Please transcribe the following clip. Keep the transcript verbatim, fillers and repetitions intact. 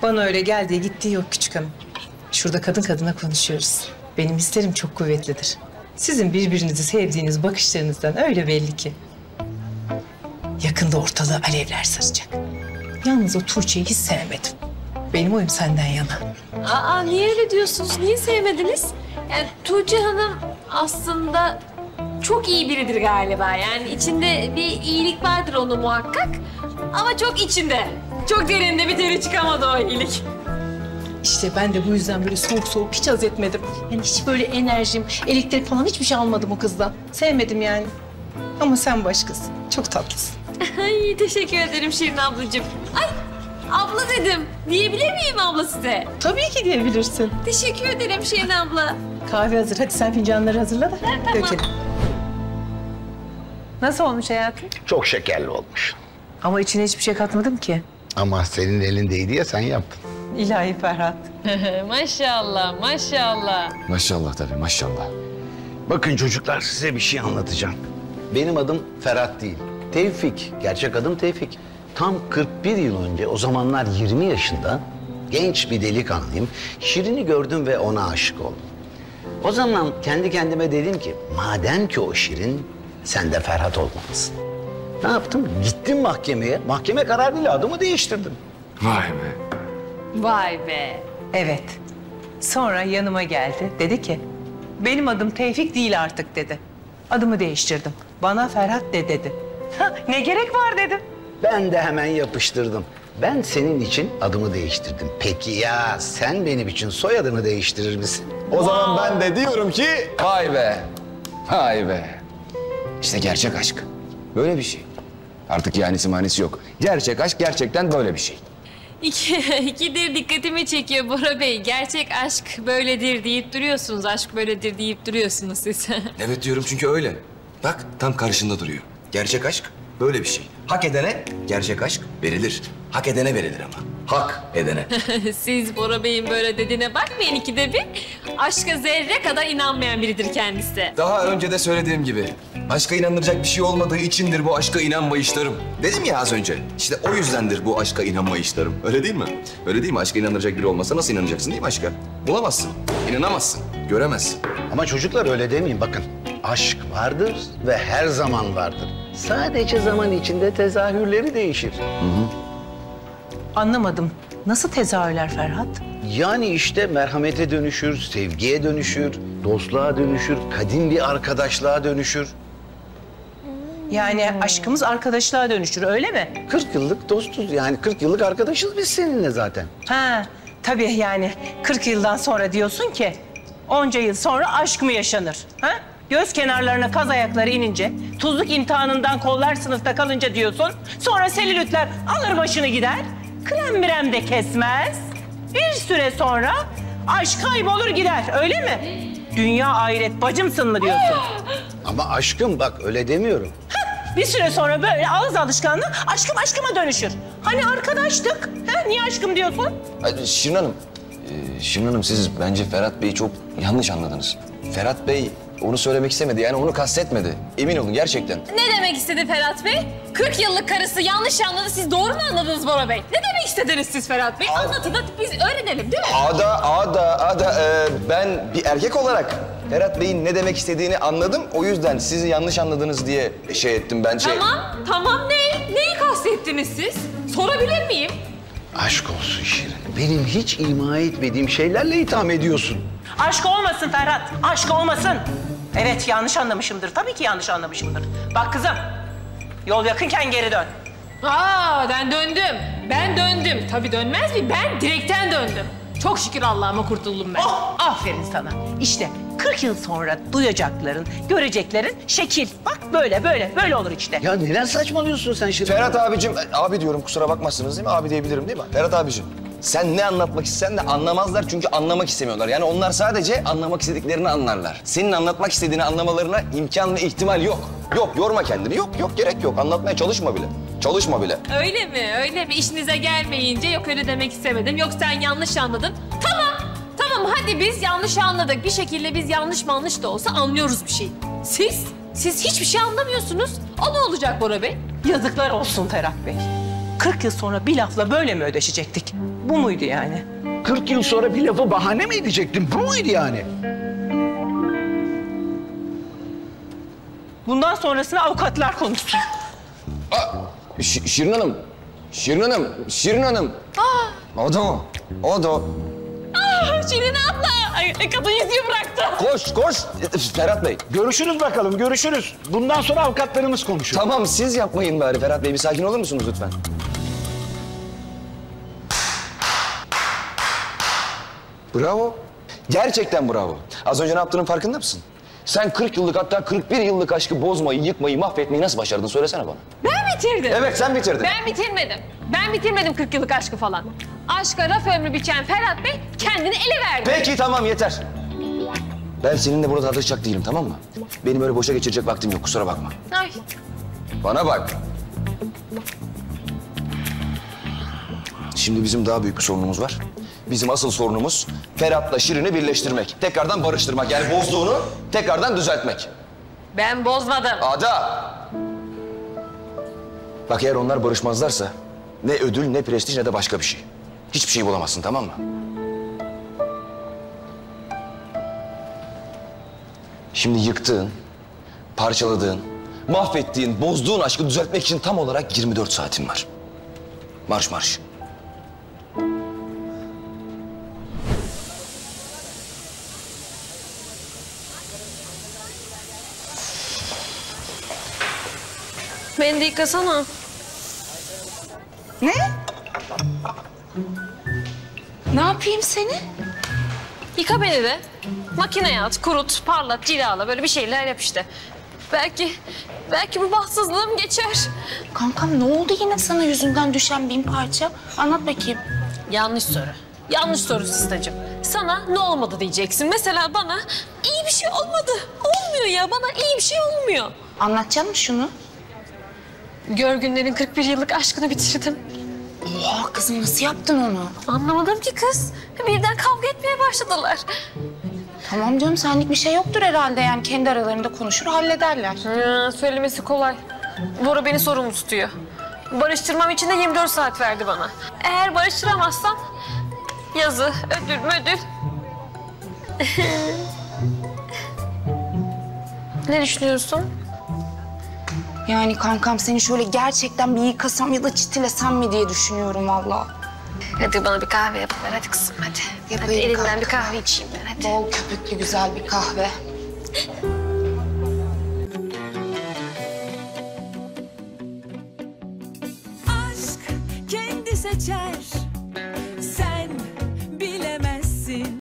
Bana öyle geldiği gittiği yok küçük hanım. Şurada kadın kadına konuşuyoruz. Benim hislerim çok kuvvetlidir. Sizin birbirinizi sevdiğiniz bakışlarınızdan öyle belli ki. Yakında ortalığı alevler saracak. Yalnız o Tuğçe'yi hiç sevmedim. Benim oyum senden yana. Aa, niye öyle diyorsunuz? Niye sevmediniz? Yani Tuğçe Hanım aslında çok iyi biridir galiba. Yani içinde bir iyilik vardır onun muhakkak. Ama çok içinde. Çok derinde bir teri çıkamadı o iyilik. İşte ben de bu yüzden böyle soğuk soğuk hiç haz etmedim. Yani hiç böyle enerjim, elektrik falan hiçbir şey almadım o kızdan. Sevmedim yani. Ama sen başkasın. Çok tatlısın. Ay teşekkür ederim Şirin ablacığım. Ay abla dedim. Diyebilir miyim abla size? Tabii ki diyebilirsin. Teşekkür ederim Şirin abla. Kahve hazır. Hadi sen fincanları hazırla da tamam. dökelim. Nasıl olmuş hayatım? Çok şekerli olmuş. Ama içine hiçbir şey katmadım ki. Ama senin elindeydi ya, sen yaptın. İlahi Ferhat. Maşallah, maşallah. Maşallah tabii, maşallah. Bakın çocuklar, size bir şey anlatacağım. Benim adım Ferhat değil, Tevfik. Gerçek adım Tevfik. Tam kırk bir yıl önce, o zamanlar yirmi yaşında, genç bir delikanlıyım. Şirin'i gördüm ve ona aşık oldum. O zaman kendi kendime dedim ki, madem ki o Şirin, sen de Ferhat olmalısın. Ne yaptım? Gittim mahkemeye. Mahkeme kararıyla adımı değiştirdim. Vay be. Vay be. Evet. Sonra yanıma geldi. Dedi ki, benim adım Tevfik değil artık dedi. Adımı değiştirdim. Bana Ferhat de dedi. Ha, ne gerek var dedim. Ben de hemen yapıştırdım. Ben senin için adımı değiştirdim. Peki ya sen benim için soyadını değiştirir misin? O zaman ben de diyorum ki vay be. Vay be. İşte gerçek aşk. Böyle bir şey. Artık yanisi manisi yok. Gerçek aşk gerçekten böyle bir şey. İki, ikidir dikkatimi çekiyor Bora Bey. Gerçek aşk böyledir deyip duruyorsunuz. Aşk böyledir deyip duruyorsunuz siz. Evet diyorum çünkü öyle. Bak tam karşında duruyor. Gerçek aşk böyle bir şey. Hak edene gerçek aşk verilir. Hak edene verilir ama. Hak edene. Siz Bora Bey'in böyle dediğine bakmayın ikide bir. Aşka zerre kadar inanmayan biridir kendisi. Daha önce de söylediğim gibi aşka inanılacak bir şey olmadığı içindir bu aşka inanmayışlarım. Dedim ya az önce. İşte o yüzdendir bu aşka inanmayışlarım. Öyle değil mi? Öyle değil mi? Aşka inanılacak biri olmasa nasıl inanacaksın değil mi aşka? Bulamazsın, inanamazsın, göremezsin. Ama çocuklar öyle demeyin bakın. Aşk vardır ve her zaman vardır. Sadece zaman içinde tezahürleri değişir. Hı hı. Anlamadım. Nasıl tezahürler Ferhat? Yani işte merhamete dönüşür, sevgiye dönüşür, dostluğa dönüşür, kadim bir arkadaşlığa dönüşür. Yani aşkımız arkadaşlığa dönüşür öyle mi? kırk yıllık dostuz yani kırk yıllık arkadaşız biz seninle zaten. Ha tabii yani kırk yıldan sonra diyorsun ki onca yıl sonra aşk mı yaşanır? Ha? Göz kenarlarına kaz ayakları inince, tuzluk imtihanından kollar sınıfta kalınca diyorsun. Sonra selülitler alır başını gider, krem mirem de kesmez. Bir süre sonra aşk kaybolur gider öyle mi? Dünya ahiret bacımsın mı diyorsun? Ama aşkım bak öyle demiyorum. Bir süre sonra böyle ağız alışkanlığı aşkım aşkıma dönüşür. Hani arkadaştık, ha? Niye aşkım diyorsun? Ay, Şirin Hanım, e, Şirin Hanım siz bence Ferhat Bey'i çok yanlış anladınız. Ferhat Bey onu söylemek istemedi yani onu kastetmedi. Emin olun gerçekten. Ne demek istedi Ferhat Bey? kırk yıllık karısı yanlış anladı. Siz doğru mu anladınız Bora Bey? Ne demek istediniz siz Ferhat Bey? Anlatın da biz öğrenelim değil mi? Ada, ada, ada e, ben bir erkek olarak Ferhat Bey'in ne demek istediğini anladım. O yüzden sizi yanlış anladınız diye şey ettim ben şey... Tamam, tamam ne? Neyi kastettiniz siz? Sorabilir miyim? Aşk olsun Şirin. Benim hiç ima etmediğim şeylerle itham ediyorsun. Aşk olmasın Ferhat, aşk olmasın. Evet yanlış anlamışımdır, tabii ki yanlış anlamışımdır. Bak kızım, yol yakınken geri dön. Aa ben döndüm. Ben döndüm. Tabii dönmez mi? Ben direkten döndüm. Çok şükür Allah'ıma kurtuldum ben. Oh, aferin sana. İşte kırk yıl sonra duyacakların, göreceklerin şekil. Bak böyle, böyle, böyle olur işte. Ya neler saçmalıyorsun sen Şirin? Ferhat abicim, abi diyorum kusura bakmazsınız değil mi? Abi diyebilirim değil mi? Ferhat abicim. Sen ne anlatmak istesen de anlamazlar çünkü anlamak istemiyorlar. Yani onlar sadece anlamak istediklerini anlarlar. Senin anlatmak istediğini anlamalarına imkan ve ihtimal yok. Yok, yorma kendini. Yok, yok gerek yok. Anlatmaya çalışma bile. Çalışma bile. Öyle mi? Öyle mi? İşinize gelmeyince yok öyle demek istemedim. Yok sen yanlış anladın. Tamam. Tamam hadi biz yanlış anladık. Bir şekilde biz yanlış manlış da olsa anlıyoruz bir şey. Siz? Siz hiçbir şey anlamıyorsunuz. O ne olacak Bora Bey? Yazıklar olsun Ferhat Bey. kırk yıl sonra bir lafla böyle mi ödeşecektik? Bu muydu yani? kırk yıl sonra bir lafı bahane mi edecektin? Bu muydu yani? Bundan sonrasını avukatlar konuşsun. Ş- Şirin Hanım. Şirin Hanım. Şirin Hanım. Aa. O da o. O da o. Şirin abla. Ay, kadın yüzüğü bıraktı. Koş koş. Ferhat Bey. Görüşürüz bakalım, görüşürüz. Bundan sonra avukatlarımız konuşur. Tamam siz yapmayın bari Ferhat Bey. Bir sakin olur musunuz lütfen? Bravo. Gerçekten bravo. Az önce ne yaptığının farkında mısın? Sen kırk yıllık hatta kırk bir yıllık aşkı bozmayı, yıkmayı, mahvetmeyi nasıl başardın? Söylesene bana. Ben bitirdim. Evet sen bitirdin. Ben bitirmedim. Ben bitirmedim kırk yıllık aşkı falan. Aşka raf ömrü biçen Ferhat Bey kendini ele verdi. Peki tamam yeter. Ben seninle burada tartışacak değilim tamam mı? Benim öyle boşa geçirecek vaktim yok kusura bakma. Ay. Bana bak. Şimdi bizim daha büyük bir sorunumuz var. Bizim asıl sorunumuz Ferhat'la Şirin'i birleştirmek. Tekrardan barıştırmak. Yani bozduğunu tekrardan düzeltmek. Ben bozmadım. Ada! Bak eğer onlar barışmazlarsa ne ödül, ne prestij, ne de başka bir şey. Hiçbir şey bulamazsın tamam mı? Şimdi yıktığın, parçaladığın, mahvettiğin, bozduğun aşkı düzeltmek için tam olarak yirmi dört saatin var. Marş marş. Beni de yıkasana. Ne? Ne yapayım seni? Yıka beni de. Makineye at, kurut, parlat, cilala böyle bir şeyler yap işte. Belki, belki bu bahtsızlığım geçer. Kankam ne oldu yine sana yüzünden düşen bin parça? Anlat bakayım. Yanlış soru. Yanlış soru Sistacığım. Sana ne olmadı diyeceksin. Mesela bana iyi bir şey olmadı. Olmuyor ya. Bana iyi bir şey olmuyor. Anlatacak mısın şunu? Görgünlerin kırk bir yıllık aşkını bitirdim. Oha kızım nasıl yaptın onu? Anlamadım ki kız. Birden kavga etmeye başladılar. Tamam canım senlik bir şey yoktur herhalde yani kendi aralarında konuşur hallederler. Ha, söylemesi kolay. Bora beni sorumlu tutuyor. Barıştırmam için de yirmi dört saat verdi bana. Eğer barıştıramazsam yazı, ödül, ödül. Ne düşünüyorsun? Yani kankam seni şöyle gerçekten bir yıkasam ya da çitilesem mi diye düşünüyorum vallahi. Hadi bana bir kahve yapıver hadi kızım hadi. Yapayım hadi elinden kanka. bir kahve içeyim ben hadi. Bol köpüklü güzel bir kahve. Aşk kendi seçer